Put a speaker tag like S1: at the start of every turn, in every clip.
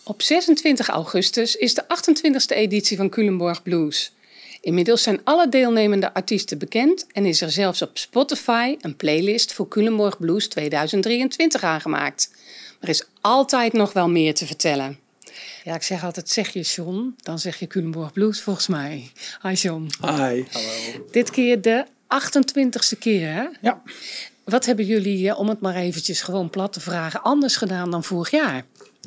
S1: Op 26 augustus is de 28e editie van Culemborg Blues. Inmiddels zijn alle deelnemende artiesten bekend en is er zelfs op Spotify een playlist voor Culemborg Blues 2023 aangemaakt. Er is altijd nog wel meer te vertellen. Ja, ik zeg altijd, zeg je John, dan zeg je Culemborg Blues volgens mij. Hi John.
S2: Hi, hallo.
S1: Dit keer de 28e keer, hè?
S2: Ja.
S1: Wat hebben jullie, om het maar eventjes gewoon plat te vragen, anders gedaan dan vorig jaar?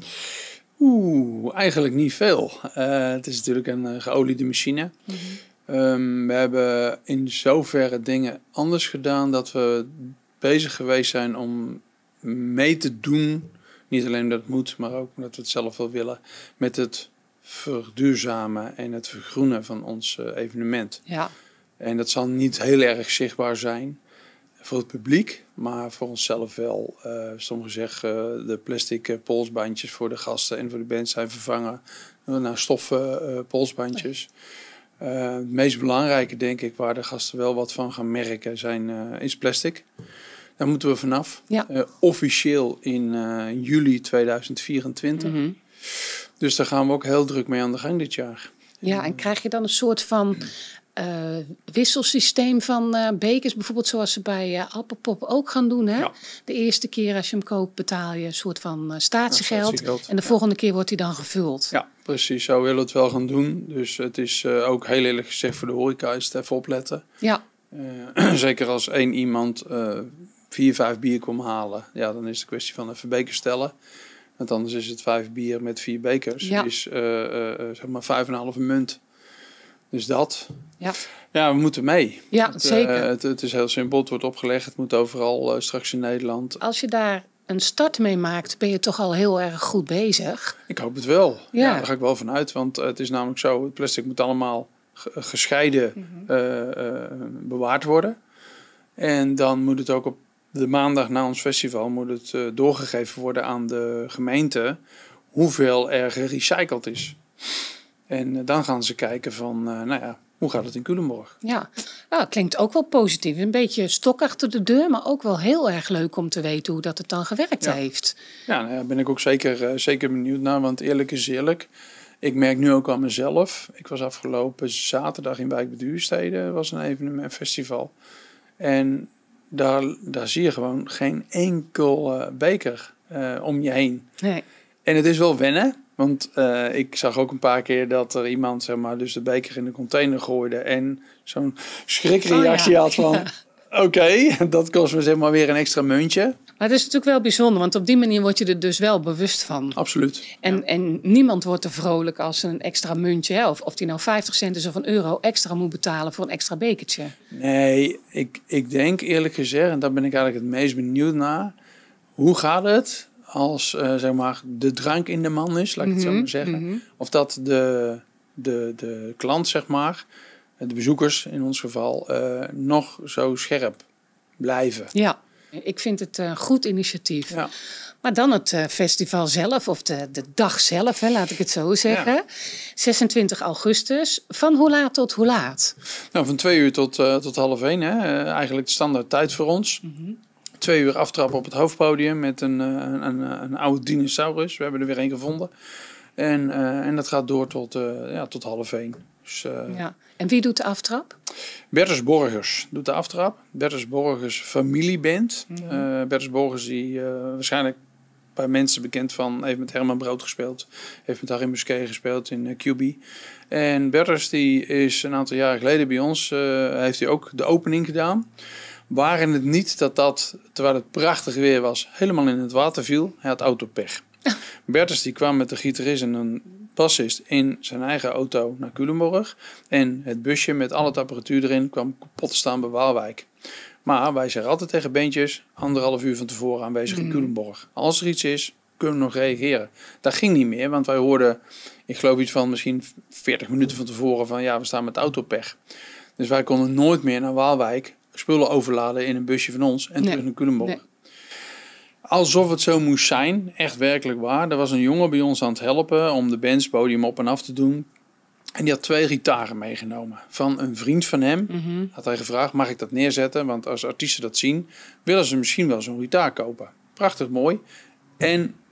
S2: Eigenlijk niet veel. Het is natuurlijk een geoliede machine. We hebben in zoverre dingen anders gedaan dat we bezig geweest zijn om mee te doen. Niet alleen dat het moet, maar ook omdat we het zelf wel willen. Met het verduurzamen en het vergroenen van ons evenement.
S1: Ja.
S2: En dat zal niet heel erg zichtbaar zijn voor het publiek, maar voor onszelf wel. Sommigen zeggen de plastic polsbandjes voor de gasten en voor de band zijn vervangen naar stoffen polsbandjes. Het meest belangrijke, denk ik, waar de gasten wel wat van gaan merken, is plastic. Daar moeten we vanaf.
S1: Ja.
S2: Officieel in juli 2024. Dus daar gaan we ook heel druk mee aan de gang dit jaar.
S1: Ja, en krijg je dan een soort van wisselsysteem van bekers, bijvoorbeeld zoals ze bij Appelpop ook gaan doen, hè?
S2: Ja.
S1: De eerste keer als je hem koopt betaal je een soort van statiegeld.
S2: Statiegeld,
S1: En de volgende keer wordt hij dan gevuld.
S2: Ja, precies. Zo willen we het wel gaan doen. Dus het is ook heel eerlijk gezegd voor de horeca is het even opletten.
S1: Ja.
S2: Zeker als één iemand 4, 5 bier komt halen. Ja, dan is het een kwestie van even bekers stellen. Want anders is het 5 bier met 4 bekers.
S1: Ja.
S2: Is zeg maar 5,5 munt. Dus dat.
S1: Ja.
S2: Ja, we moeten mee.
S1: Ja, zeker.
S2: Het is heel simpel. Het wordt opgelegd. Het moet overal straks in Nederland.
S1: Als je daar een start mee maakt, ben je toch al heel erg goed bezig.
S2: Ik hoop het wel.
S1: Ja.
S2: Ja, daar ga ik wel van uit. Want het is namelijk zo. Het plastic moet allemaal gescheiden bewaard worden. En dan moet het ook op de maandag na ons festival moet het doorgegeven worden aan de gemeente hoeveel er gerecycled is. En dan gaan ze kijken van, hoe gaat het in Culemborg?
S1: Ja, nou, klinkt ook wel positief. Een beetje stok achter de deur, maar ook wel heel erg leuk om te weten hoe dat het dan gewerkt heeft.
S2: Ja, daar ben ik ook zeker benieuwd naar, want eerlijk is eerlijk. Ik merk nu ook aan mezelf. Ik was afgelopen zaterdag in Wijk bij Duurstede, was een evenement, festival. En daar zie je gewoon geen enkel beker om je heen.
S1: Nee.
S2: En het is wel wennen. Want ik zag ook een paar keer dat er iemand zeg maar, dus de beker in de container gooide. En zo'n schrikreactie had van... Oké, dat kost me zeg maar weer een extra muntje.
S1: Maar het is natuurlijk wel bijzonder, want op die manier word je er dus wel bewust van.
S2: Absoluut.
S1: En niemand wordt er vrolijk als een extra muntje, hè, of die nou 50 cent is of €1 extra moet betalen voor een extra bekertje.
S2: Nee, ik denk eerlijk gezegd, en daar ben ik eigenlijk het meest benieuwd naar. Hoe gaat het als zeg maar de drank in de man is, laat ik het zo maar zeggen. Of dat de klant, zeg maar, de bezoekers in ons geval, nog zo scherp blijven.
S1: Ja, ik vind het een goed initiatief.
S2: Ja.
S1: Maar dan het festival zelf, of de dag zelf, hè, laat ik het zo zeggen. Ja. 26 augustus, van hoe laat tot hoe laat?
S2: Nou, van 2 uur tot 12:30, hè. Eigenlijk de standaard tijd voor ons. 2 uur aftrappen op het hoofdpodium met een oude dinosaurus. We hebben er weer een gevonden. En dat gaat door tot 12:30. Dus,
S1: ja. En wie doet de aftrap?
S2: Bertus Borgers doet de aftrap. Bertus Borgers familieband. Bertus Borgers die waarschijnlijk bij mensen bekend van... heeft met Herman Brood gespeeld. Heeft met Harry Musquet gespeeld in QB. En Bertus die is een aantal jaren geleden bij ons... heeft hij ook de opening gedaan. Waren het niet dat, terwijl het prachtig weer was... helemaal in het water viel. Hij had autopech. Bertus die kwam met de gitarist en een bassist in zijn eigen auto naar Culemborg. En het busje met al het apparatuur erin kwam kapot te staan bij Waalwijk. Maar wij zeggen altijd tegen bandjes 1,5 uur van tevoren aanwezig in Culemborg. Als er iets is, kunnen we nog reageren. Dat ging niet meer, want wij hoorden, ik geloof iets van misschien 40 minuten van tevoren van ja, we staan met autopech. Dus wij konden nooit meer naar Waalwijk spullen overladen in een busje van ons en terug naar Culemborg. Nee. Alsof het zo moest zijn, echt werkelijk waar. Er was een jongen bij ons aan het helpen om de bands podium op en af te doen. En die had 2 gitaren meegenomen. Van een vriend van hem had hij gevraagd, mag ik dat neerzetten? Want als artiesten dat zien, willen ze misschien wel zo'n gitaar kopen. Prachtig mooi. En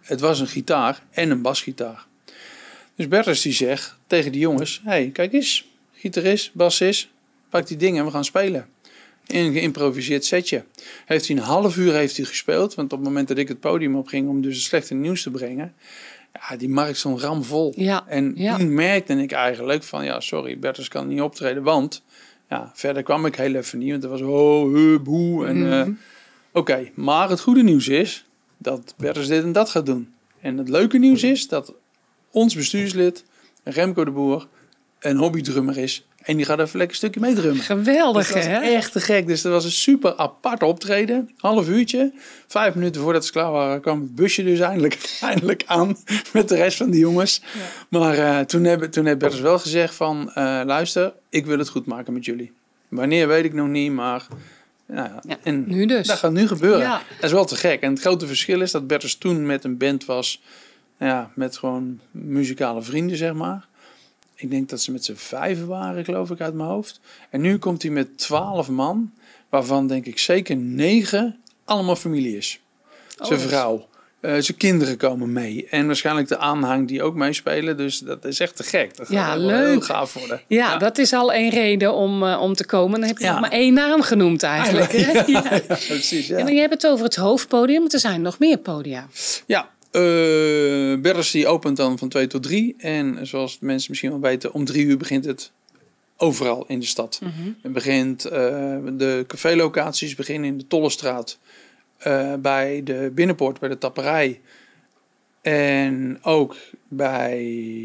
S2: het was een gitaar en een basgitaar. Dus Bertus die zegt tegen die jongens, hey, kijk eens, gitarist, bassist, pak die dingen en we gaan spelen. Een geïmproviseerd setje. Heeft hij een half uur gespeeld, want op het moment dat ik het podium op ging om dus het slechte nieuws te brengen, ja, die markt stond ramvol.
S1: Ja,
S2: en toen merkte ik eigenlijk van, ja, sorry, Bertus kan niet optreden, want ja, verder kwam ik heel even niet, want er was boe. En oké, maar het goede nieuws is dat Bertus dit en dat gaat doen. En het leuke nieuws is dat ons bestuurslid, Remco de Boer, een hobbydrummer is. En die gaat even lekker een stukje meedrummen.
S1: Geweldig,
S2: dus
S1: hè?
S2: Echt te gek. Dus dat was een super apart optreden. Half uurtje. 5 minuten voordat ze klaar waren, kwam het busje dus eindelijk aan. Met de rest van de jongens. Ja. Maar toen heeft Bertus wel gezegd van, luister, ik wil het goed maken met jullie. Wanneer weet ik nog niet, maar nou ja, en
S1: nu dus.
S2: Dat gaat nu gebeuren. Ja. Dat is wel te gek. En het grote verschil is dat Bertus toen met een band was, ja, met gewoon muzikale vrienden, zeg maar. Ik denk dat ze met z'n 5 waren, geloof ik, uit mijn hoofd. En nu komt hij met 12 man, waarvan denk ik zeker 9 allemaal familie is. Zijn vrouw, zijn kinderen komen mee. En waarschijnlijk de aanhang die ook meespelen. Dus dat is echt te gek. Dat gaat leuk. Heel gaaf worden.
S1: Ja, dat is al een reden om te komen. Dan heb je nog maar 1 naam genoemd eigenlijk. Hè?
S2: Ja, precies. Ja.
S1: En je hebt het over het hoofdpodium, maar er zijn nog meer podia.
S2: Ja. Bertus die opent dan van 2 tot 3. En zoals mensen misschien wel weten, om 3 uur begint het overal in de stad. Het begint, de cafélocaties beginnen in de Tollestraat. Bij de Binnenpoort, bij de Tapperij. En ook bij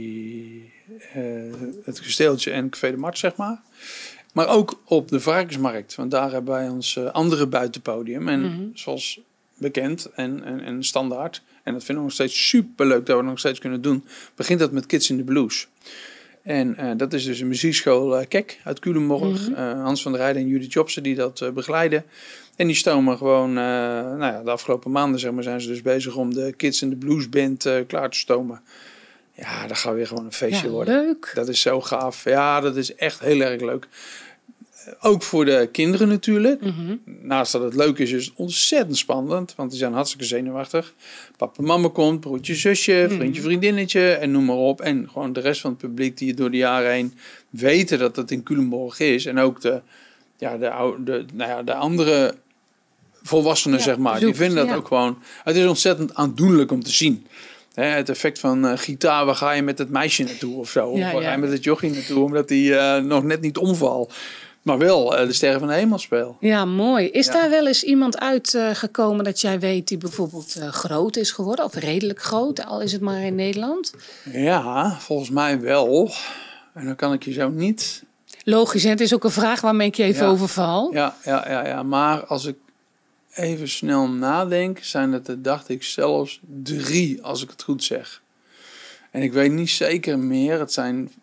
S2: het Kasteeltje en Café de Mart, zeg maar. Maar ook op de Varkensmarkt. Want daar hebben wij ons andere buitenpodium. En zoals bekend en standaard. En dat vinden we nog steeds super leuk dat we nog steeds kunnen doen. Begint dat met Kids in the Blues. En dat is dus een muziekschool Kek uit Culemborg. Hans van der Rijden en Judith Jobsen die dat begeleiden. En die stomen gewoon, de afgelopen maanden zeg maar, zijn ze dus bezig om de Kids in the Blues band klaar te stomen. Ja, dat gaat weer gewoon een feestje worden.
S1: Leuk.
S2: Dat is zo gaaf. Ja, dat is echt heel erg leuk. Ook voor de kinderen natuurlijk. Naast dat het leuk is, is het ontzettend spannend. Want die zijn hartstikke zenuwachtig. Papa, mama komt, broertje, zusje, vriendje, vriendinnetje en noem maar op. En gewoon de rest van het publiek die het door de jaren heen weten dat het in Culemborg is. En ook de andere volwassenen, zeg maar. Die vinden dat ook gewoon. Het is ontzettend aandoenlijk om te zien. Het effect van gitaar, waar ga je met het meisje naartoe of zo? Of waar ga je met het jochie naartoe, omdat hij nog net niet omvalt. Maar wel de Sterren van de Hemel speel.
S1: Ja, mooi. Is daar wel eens iemand uitgekomen dat jij weet die bijvoorbeeld groot is geworden? Of redelijk groot, al is het maar in Nederland?
S2: Ja, volgens mij wel. En dan kan ik je zo niet...
S1: Logisch, hè? Het is ook een vraag waarmee ik je even overval.
S2: Ja. Maar als ik even snel nadenk, zijn het er, dacht ik, zelfs 3, als ik het goed zeg. En ik weet niet zeker meer. Het zijn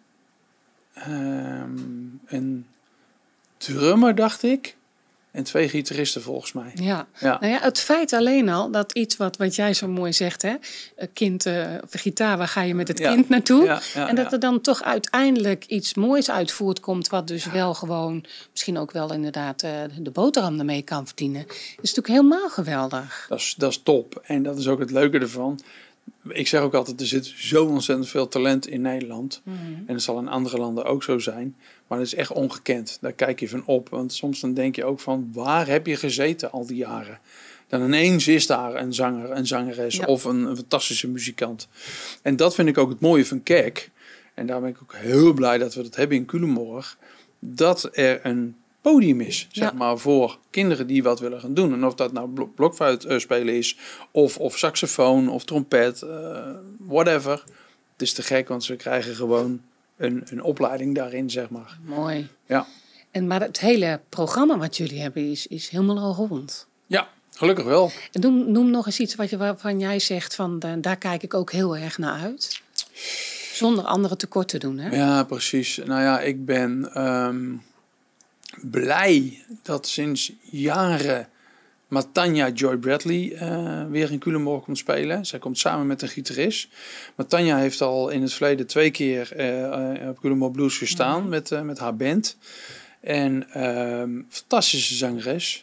S2: een drummer, dacht ik. En 2 gitaristen volgens mij.
S1: Ja. Nou ja, het feit alleen al dat iets wat jij zo mooi zegt, hè, kind of gitaar, waar ga je met het kind naartoe? En dat er dan toch uiteindelijk iets moois uit voortkomt, wat dus wel gewoon, misschien ook wel inderdaad de boterham ermee kan verdienen. Dat is natuurlijk helemaal geweldig.
S2: Dat is top. En dat is ook het leuke ervan. Ik zeg ook altijd, er zit zo ontzettend veel talent in Nederland. En dat zal in andere landen ook zo zijn. Maar dat is echt ongekend. Daar kijk je van op. Want soms dan denk je ook van, waar heb je gezeten al die jaren? Dan ineens is daar een zanger, een zangeres of een fantastische muzikant. En dat vind ik ook het mooie van Kek. En daar ben ik ook heel blij dat we dat hebben in Culemborg. Dat er een podium is, zeg maar, voor kinderen die wat willen gaan doen. En of dat nou blokfluit spelen is, of saxofoon, of trompet, whatever. Het is te gek, want ze krijgen gewoon een opleiding daarin, zeg maar.
S1: Mooi.
S2: Ja.
S1: Maar het hele programma wat jullie hebben is helemaal al rond.
S2: Ja, gelukkig wel.
S1: En noem nog eens iets waarvan jij zegt, van daar kijk ik ook heel erg naar uit. Zonder anderen tekort te doen, hè?
S2: Ja, precies. Nou ja, ik ben blij dat sinds jaren Matanja Joy Bradley weer in Culemborg komt spelen. Zij komt samen met een gitarist. Matanja heeft al in het verleden 2 keer op Culemborg Blues gestaan met haar band. En fantastische zangeres.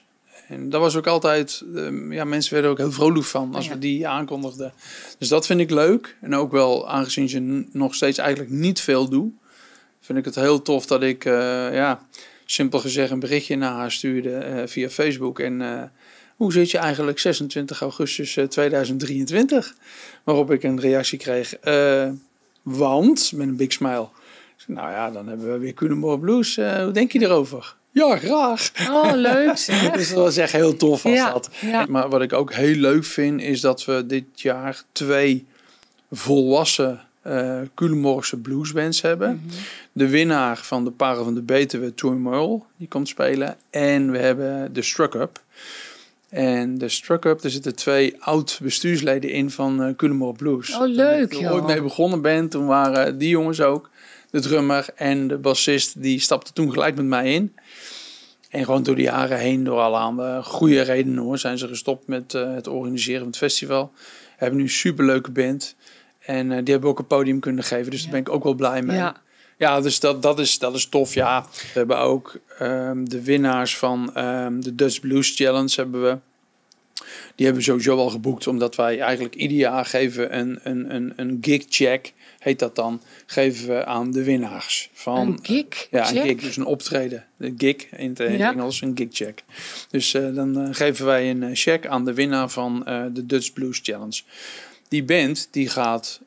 S2: En dat was ook altijd... mensen werden ook heel vrolijk van als we die aankondigden. Dus dat vind ik leuk. En ook wel, aangezien je nog steeds eigenlijk niet veel doet... vind ik het heel tof dat ik, simpel gezegd... een berichtje naar haar stuurde via Facebook. En hoe zit je eigenlijk 26 augustus 2023? Waarop ik een reactie kreeg. Want, met een big smile... Nou ja, dan hebben we weer Culemborg Blues. Hoe denk je erover? Ja, graag.
S1: Oh, leuk zeg.
S2: Dus dat was echt heel tof als dat.
S1: Ja.
S2: Maar wat ik ook heel leuk vind, is dat we dit jaar 2 volwassen Culemborgse bluesbands hebben. Mm-hmm. De winnaar van de Parel van de Betuwe, Toy Merle, die komt spelen. En we hebben de Struck Up. En de Struck Up, er zitten 2 oud-bestuursleden in van Culemborg Blues.
S1: Oh, leuk
S2: joh. Toen ik ooit mee begonnen ben, toen waren die jongens ook. De drummer en de bassist, die stapte toen gelijk met mij in. En gewoon door de jaren heen, door alle goede redenen hoor, zijn ze gestopt met het organiseren van het festival. Hebben nu een superleuke band. En die hebben ook een podium kunnen geven, dus daar ben ik ook wel blij mee. Ja, dus dat is tof, ja. We hebben ook de winnaars van de Dutch Blues Challenge hebben we. Die hebben we sowieso al geboekt, omdat wij eigenlijk ieder jaar geven een gig check, heet dat dan, geven we aan de winnaars. Van,
S1: een gig?
S2: Ja, een gig, dus een optreden. De gig in het Engels, een gig check. Dus dan geven wij een check aan de winnaar van de Dutch Blues Challenge. Die band die gaat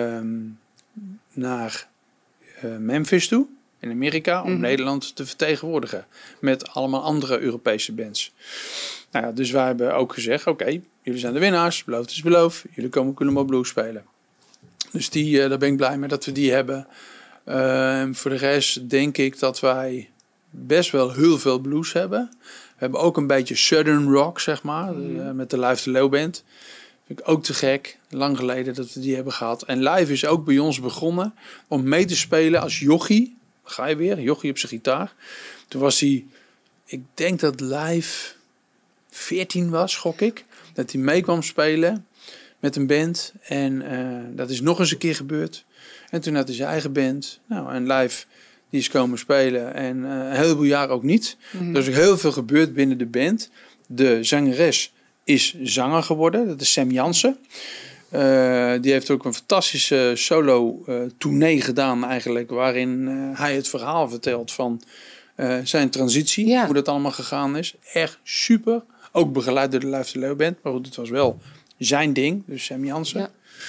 S2: naar Memphis toe, in Amerika, om Nederland te vertegenwoordigen. Met allemaal andere Europese bands. Nou ja, dus wij hebben ook gezegd, oké, jullie zijn de winnaars, beloofd is beloofd. Jullie komen Culemborg Blues spelen. Dus daar ben ik blij mee dat we die hebben. Voor de rest denk ik dat wij best wel heel veel blues hebben. We hebben ook een beetje Southern rock, zeg maar. Met de Live de Leeuw Band. Vind ik ook te gek. Lang geleden dat we die hebben gehad. En Live is ook bij ons begonnen om mee te spelen als jochie. Ga je weer, jochie op zijn gitaar. Toen was hij, ik denk dat Live 14 was, gok ik. Dat hij mee kwam spelen met een band. En dat is nog eens een keer gebeurd. En toen had hij zijn eigen band. Nou, en Live, die is komen spelen. En een heleboel jaar ook niet. Er is ook heel veel gebeurd binnen de band. De zangeres is zanger geworden. Dat is Sam Jansen. Die heeft ook een fantastische solo tournee gedaan eigenlijk. Waarin hij het verhaal vertelt van zijn transitie. Ja. Hoe dat allemaal gegaan is. Echt super. Ook begeleid door de Live de Leeuw Band. Maar goed, het was wel zijn ding. Dus Sam Jansen.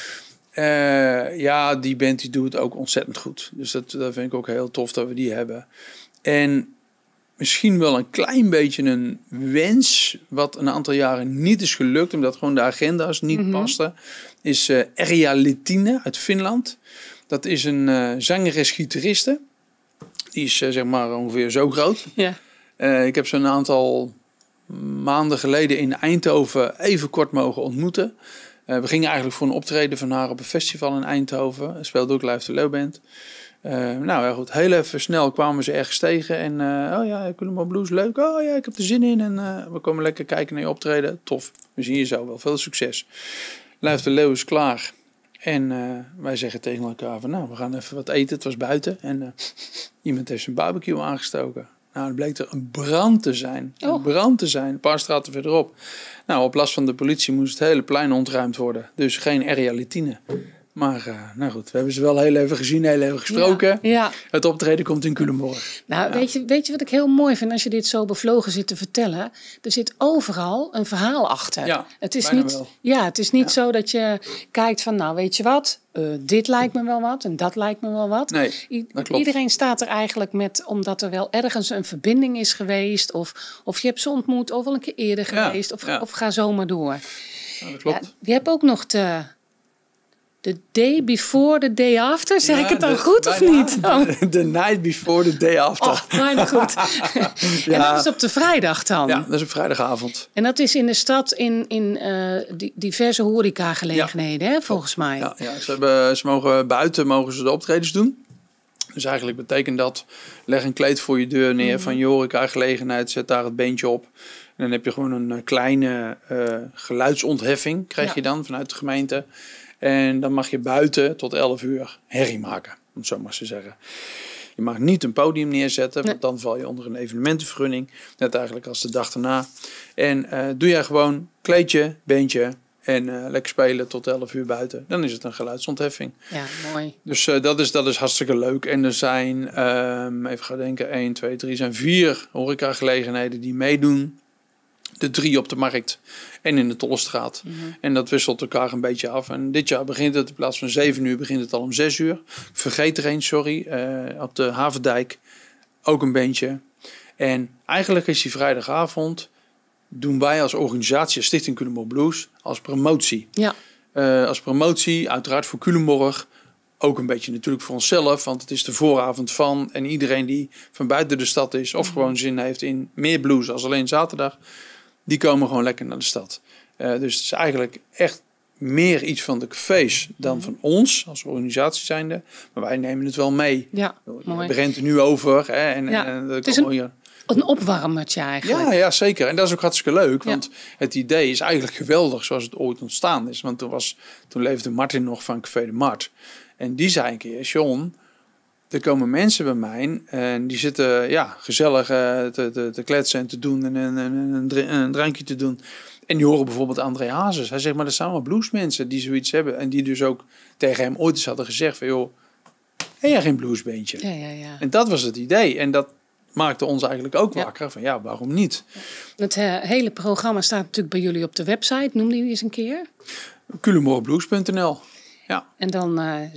S2: Ja. Die band die doet het ook ontzettend goed. Dus dat vind ik ook heel tof dat we die hebben. En misschien wel een klein beetje een wens, wat een aantal jaren niet is gelukt, omdat gewoon de agenda's niet pasten, is Erja Lehtinen uit Finland. Dat is een zangeres-gitariste. Die is zeg maar ongeveer zo groot. Ja. Ik heb ze een aantal maanden geleden in Eindhoven even kort mogen ontmoeten. We gingen eigenlijk voor een optreden van haar op een festival in Eindhoven. Speelde ook Live de Leeuw Band. Nou ja, goed. Heel even snel kwamen ze ergens tegen. En oh ja, Culemborg Blues, leuk. Oh ja, ik heb er zin in. En we komen lekker kijken naar je optreden. Tof. We zien je zo wel. Veel succes. Live de Leeuw is klaar. En wij zeggen tegen elkaar van, nou, we gaan even wat eten. Het was buiten. En iemand heeft zijn barbecue aangestoken. Nou, het bleek er een brand te zijn. Oh. Een brand te zijn. Een paar straten verderop. Nou, op last van de politie moest het hele plein ontruimd worden. Dus geen Erja Lehtinen. Maar nou goed, we hebben ze wel heel even gezien, heel even gesproken. Ja. Het optreden komt in Culemborg.
S1: Nou, weet je wat ik heel mooi vind als je dit zo bevlogen zit te vertellen? Er zit overal een verhaal achter.
S2: Ja,
S1: het is niet zo dat je kijkt van, nou weet je wat, dit lijkt me wel wat en dat lijkt me wel wat.
S2: Nee, dat klopt.
S1: Iedereen staat er eigenlijk met, omdat er wel ergens een verbinding is geweest. Of je hebt ze ontmoet, of al een keer eerder geweest. Of ga zo maar door.
S2: Ja, dat klopt.
S1: Ja, je hebt ook nog the day before, the day after. Zeg ik het dan goed of niet?
S2: The night before, the day after.
S1: Oh, maar goed. En dat is op de vrijdag dan?
S2: Ja, dat is op vrijdagavond.
S1: En dat is in de stad in diverse horecagelegenheden, hè, volgens mij.
S2: Ja. Ze mogen buiten de optredens doen. Dus eigenlijk betekent dat, leg een kleed voor je deur neer van je horecagelegenheid, zet daar het beentje op. En dan heb je gewoon een kleine geluidsontheffing, krijg je dan vanuit de gemeente. En dan mag je buiten tot 11 uur herrie maken, om het zo maar te zeggen. Je mag niet een podium neerzetten, want dan val je onder een evenementenvergunning. Net eigenlijk als de dag erna. En doe jij gewoon kleedje, beentje en lekker spelen tot 11 uur buiten. Dan is het een geluidsontheffing.
S1: Ja, mooi.
S2: Dus dat is hartstikke leuk. En er zijn, even gaan denken, 1, 2, 3, zijn 4 horecagelegenheden die meedoen. De 3 op de Markt en in de Tollestraat. En dat wisselt elkaar een beetje af. En dit jaar begint het in plaats van 7 uur, begint het al om 6 uur. Ik vergeet er een, sorry. Op de Havendijk ook een beentje. En eigenlijk is die vrijdagavond, doen wij als organisatie, Stichting Culemborg Blues, als promotie.
S1: Ja.
S2: Als promotie, uiteraard voor Culemborg. Ook een beetje natuurlijk voor onszelf, want het is de vooravond van. En iedereen die van buiten de stad is of gewoon zin heeft in meer blues als alleen zaterdag, die komen gewoon lekker naar de stad. Dus het is eigenlijk echt meer iets van de cafés dan van ons als organisatie zijnde. Maar wij nemen het wel mee.
S1: Ja, mooi.
S2: Je begint er nu over. Hè, en
S1: het is een opwarmertje eigenlijk.
S2: Ja, zeker. En dat is ook hartstikke leuk. Want het idee is eigenlijk geweldig zoals het ooit ontstaan is. Want toen leefde Martin nog van Café de Mart. En die zei een keer, John, er komen mensen bij mij en die zitten gezellig te kletsen en te doen en een drankje te doen. En die horen bijvoorbeeld André Hazes. Hij zegt, maar dat zijn allemaal bluesmensen die zoiets hebben. En die dus ook tegen hem ooit eens hadden gezegd van, joh, heb jij geen bluesbeentje?
S1: Ja.
S2: En dat was het idee. En dat maakte ons eigenlijk ook wakker van, waarom niet?
S1: Het hele programma staat natuurlijk bij jullie op de website. Noem die eens een keer.
S2: Culemborgblues.nl. Ja.
S1: En dan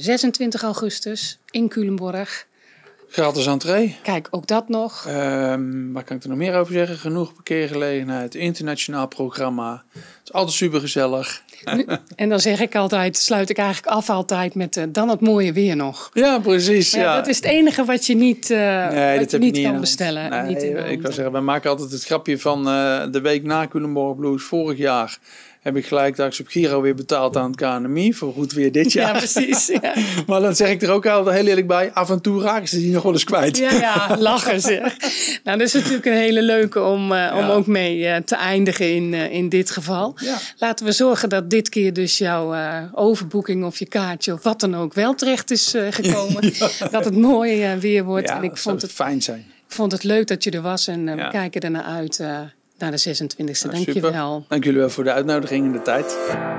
S1: 26 augustus in Culemborg.
S2: Gratis entree.
S1: Kijk, ook dat nog.
S2: Waar kan ik er nog meer over zeggen? Genoeg parkeergelegenheid, internationaal programma. Het is altijd super gezellig.
S1: En dan zeg ik altijd, sluit ik eigenlijk af altijd met dan het mooie weer nog.
S2: Ja, precies. Ja.
S1: Dat is het enige wat je niet,
S2: niet
S1: kan bestellen.
S2: Nee,
S1: niet
S2: ik wil zeggen, wij maken altijd het grapje van de week na Culemborg Blues vorig jaar. Heb ik gelijk daags op Giro weer betaald aan het KNMI voor goed weer dit jaar.
S1: Ja, precies. Ja.
S2: Maar dan zeg ik er ook altijd heel eerlijk bij, af en toe raken ze die nog wel eens kwijt.
S1: Ja, lachen zeg. Nou, dat is natuurlijk een hele leuke om ook mee te eindigen in dit geval. Ja. Laten we zorgen dat dit keer dus jouw overboeking of je kaartje of wat dan ook wel terecht is gekomen. Dat het mooi weer wordt.
S2: Ja,
S1: en ik vond het
S2: fijn zijn.
S1: Ik vond het leuk dat je er was en we kijken ernaar uit naar de 26e. Dank je wel.
S2: Dank jullie wel voor de uitnodiging en de tijd.